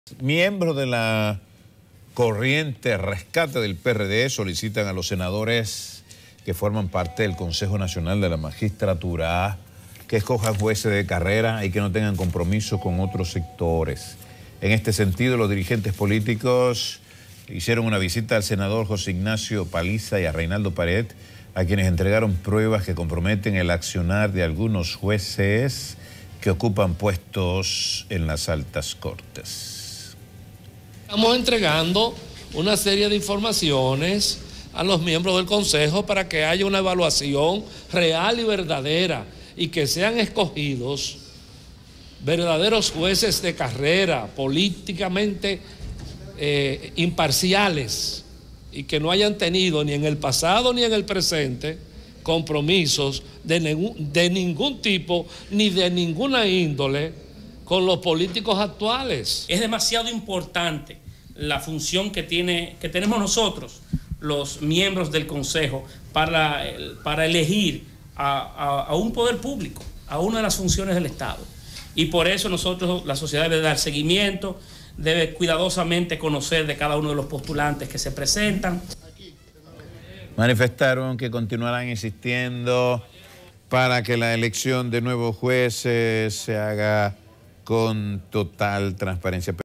Miembros de la corriente Rescate del PRD solicitan a los senadores que forman parte del Consejo Nacional de la Magistratura que escojan jueces de carrera y que no tengan compromiso con otros sectores. En este sentido, los dirigentes políticos hicieron una visita al senador José Ignacio Paliza y a Reinaldo Pared, a quienes entregaron pruebas que comprometen el accionar de algunos jueces que ocupan puestos en las altas cortes. Estamos entregando una serie de informaciones a los miembros del Consejo para que haya una evaluación real y verdadera y que sean escogidos verdaderos jueces de carrera, políticamente imparciales y que no hayan tenido ni en el pasado ni en el presente compromisos de ningún tipo ni de ninguna índole con los políticos actuales. Es demasiado importante la función que tenemos nosotros, los miembros del Consejo, para elegir a un poder público, a una de las funciones del Estado. Y por eso nosotros, la sociedad debe dar seguimiento, debe cuidadosamente conocer de cada uno de los postulantes que se presentan. Manifestaron que continuarán insistiendo para que la elección de nuevos jueces se haga con total transparencia.